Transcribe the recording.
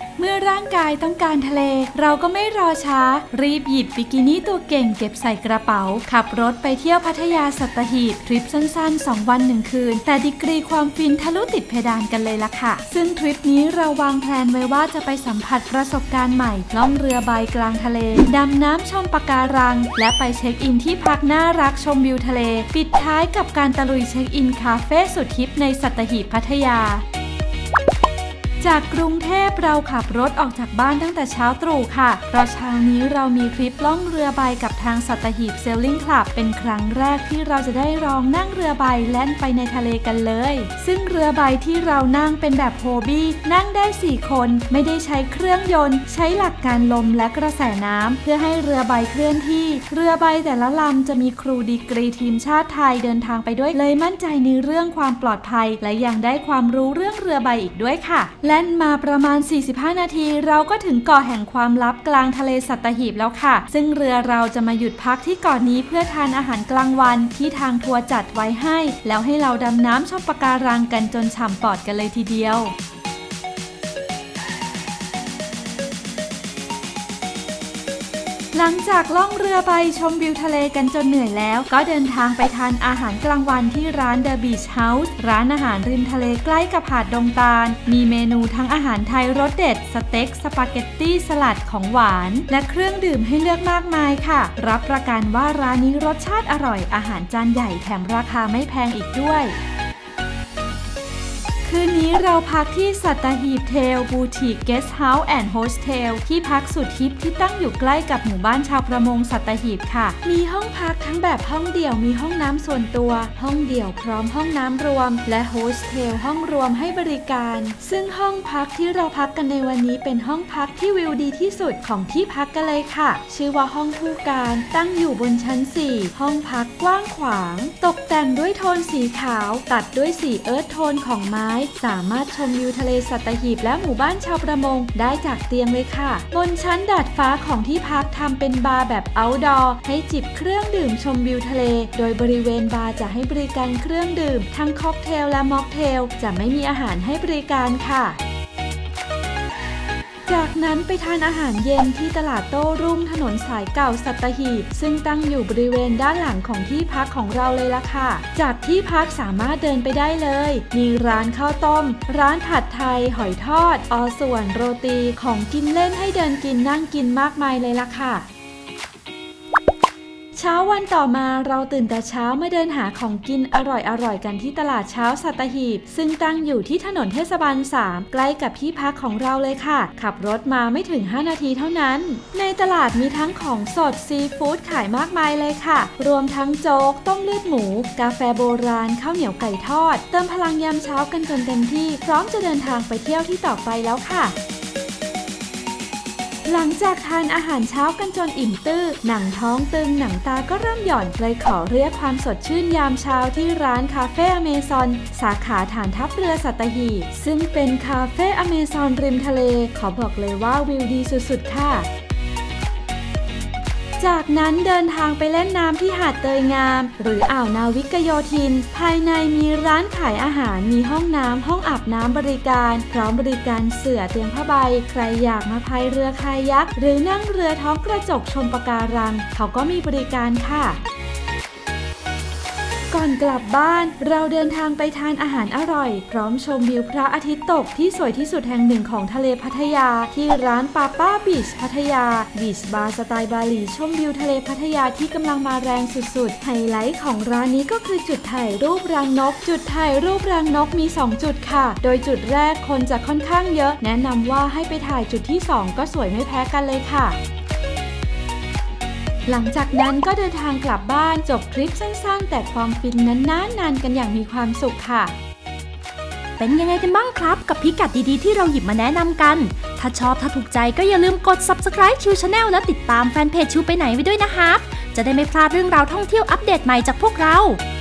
เมื่อร่างกายต้องการทะเลเราก็ไม่รอช้ารีบหยิบบิกินี่ตัวเก่งเก็บใส่กระเป๋าขับรถไปเที่ยวพัทยาสัตหีบทริปสั้นๆ2 วัน 1 คืนแต่ดีกรีความฟินทะลุติดเพดานกันเลยล่ะค่ะซึ่งทริปนี้เราวางแผนไว้ว่าจะไปสัมผัสประสบการณ์ใหม่ล่องเรือใบกลางทะเลดำน้ำชมปะการังและไปเช็คอินที่พักน่ารักชมวิวทะเลปิดท้ายกับการตะลุยเช็คอินคาเฟ่สุดฮิปในสัตหีบพัทยาจากกรุงเทพเราขับรถออกจากบ้านตั้งแต่เช้าตรู่ค่ะเพราะเช้านี้เรามีทริปล่องเรือใบกับทางสัตหีบเซลลิ่งคลับเป็นครั้งแรกที่เราจะได้ลองนั่งเรือใบแล่นไปในทะเลกันเลยซึ่งเรือใบที่เรานั่งเป็นแบบโฮบี้นั่งได้4 คนไม่ได้ใช้เครื่องยนต์ใช้หลักการลมและกระแสน้ำเพื่อให้เรือใบเคลื่อนที่เรือใบแต่ละลำจะมีครูดีกรีทีมชาติไทยเดินทางไปด้วยเลยมั่นใจในเรื่องความปลอดภัยและยังได้ความรู้เรื่องเรือใบอีกด้วยค่ะแล่นมาประมาณ45 นาทีเราก็ถึงเกาะแห่งความลับกลางทะเลสัตหีบแล้วค่ะซึ่งเรือเราจะมาหยุดพักที่เกาะนี้เพื่อทานอาหารกลางวันที่ทางทัวร์จัดไว้ให้แล้วให้เราดำน้ำชมปะการังกันจนฉ่ำปอดกันเลยทีเดียวหลังจากล่องเรือไปชมวิวทะเลกันจนเหนื่อยแล้วก็เดินทางไปทานอาหารกลางวันที่ร้าน The Beach House ร้านอาหารริมทะเลใกล้กับหาดดงตาลมีเมนูทั้งอาหารไทยรสเด็ดสเต็กสปาเกตตี้สลัดของหวานและเครื่องดื่มให้เลือกมากมายค่ะรับประกันว่าร้านนี้รสชาติอร่อยอาหารจานใหญ่แถมราคาไม่แพงอีกด้วยคืนนี้เราพักที่สัตหีบเทลบูติกเกสต์เฮาส์แอนด์โฮสเทลที่พักสุดฮิปที่ตั้งอยู่ใกล้กับหมู่บ้านชาวประมงสัตหีบค่ะมีห้องพักทั้งแบบห้องเดี่ยวมีห้องน้ำส่วนตัวห้องเดี่ยวพร้อมห้องน้ำรวมและโฮสเทลห้องรวมให้บริการซึ่งห้องพักที่เราพักกันในวันนี้เป็นห้องพักที่วิวดีที่สุดของที่พักกันเลยค่ะชื่อว่าห้องผู้การตั้งอยู่บนชั้น4ห้องพักกว้างขวางตกแต่งด้วยโทนสีขาวตัดด้วยสีเอิร์ธโทนของไม้สามารถชมวิวทะเลสัตหีบและหมู่บ้านชาวประมงได้จากเตียงเลยค่ะบนชั้นดาดฟ้าของที่พักทำเป็นบาร์แบบเอาท์ดอร์ให้จิบเครื่องดื่มชมวิวทะเลโดยบริเวณบาร์จะให้บริการเครื่องดื่มทั้งค็อกเทลและม็อกเทลจะไม่มีอาหารให้บริการค่ะจากนั้นไปทานอาหารเย็นที่ตลาดโต้รุ่งถนนสายเก่าสัตหีบซึ่งตั้งอยู่บริเวณด้านหลังของที่พักของเราเลยล่ะค่ะจากที่พักสามารถเดินไปได้เลยมีร้านข้าวต้มร้านผัดไทยหอยทอดอส่วนโรตีของกินเล่นให้เดินกินนั่งกินมากมายเลยล่ะค่ะเช้าวันต่อมาเราตื่นแต่เช้ามาเดินหาของกินอร่อยกันที่ตลาดเช้าสัตหีบซึ่งตั้งอยู่ที่ถนนเทศบาล3ใกล้กับที่พักของเราเลยค่ะขับรถมาไม่ถึง5 นาทีเท่านั้นในตลาดมีทั้งของสดซีฟู้ดขายมากมายเลยค่ะรวมทั้งโจ๊กต้มเลือดหมูกาแฟโบราณข้าวเหนียวไก่ทอดเติมพลังยามเช้ากันจนเต็มที่พร้อมจะเดินทางไปเที่ยวที่ต่อไปแล้วค่ะหลังจากทานอาหารเช้ากันจนอิ่มตื้อหนังท้องตึงหนังตาก็เริ่มหย่อนเลยขอเรียกความสดชื่นยามเช้าที่ร้านคาเฟ่อเมซอนสาขาฐานทัพเรือสัตหีบซึ่งเป็นคาเฟ่อเมซอนริมทะเลขอบอกเลยว่าวิวดีสุดๆค่ะจากนั้นเดินทางไปเล่นน้ำที่หาดเตยงามหรืออ่าวนาวิกโยธินภายในมีร้านขายอาหารมีห้องน้ำห้องอาบน้ำบริการพร้อมบริการเสื่อเตียงผ้าใบใครอยากมาพายเรือคายักหรือนั่งเรือท้องกระจกชมปะการังเขาก็มีบริการค่ะก่อนกลับบ้านเราเดินทางไปทานอาหารอร่อยพร้อมชมวิวพระอาทิตย์ตกที่สวยที่สุดแห่งหนึ่งของทะเลพัทยาที่ร้านป้าป้าบีชพัทยาบีชบาร์สไตล์บาหลีชมวิวทะเลพัทยาที่กำลังมาแรงสุดๆไฮไลท์ของร้านนี้ก็คือจุดถ่ายรูปรังนกจุดถ่ายรูปรังนกมี2 จุดค่ะโดยจุดแรกคนจะค่อนข้างเยอะแนะนำว่าให้ไปถ่ายจุดที่2ก็สวยไม่แพ้กันเลยค่ะหลังจากนั้นก็เดินทางกลับบ้านจบทริปสั้นๆแต่ความฟินนั้นนานๆกันอย่างมีความสุขค่ะเป็นยังไงกันบ้างครับกับพิกัดดีๆที่เราหยิบมาแนะนำกันถ้าชอบถ้าถูกใจก็อย่าลืมกด Subscribe ชิว Channel และติดตามแฟนเพจชิวไปไหนไว้ด้วยนะครับจะได้ไม่พลาดเรื่องราวท่องเที่ยวอัปเดตใหม่จากพวกเรา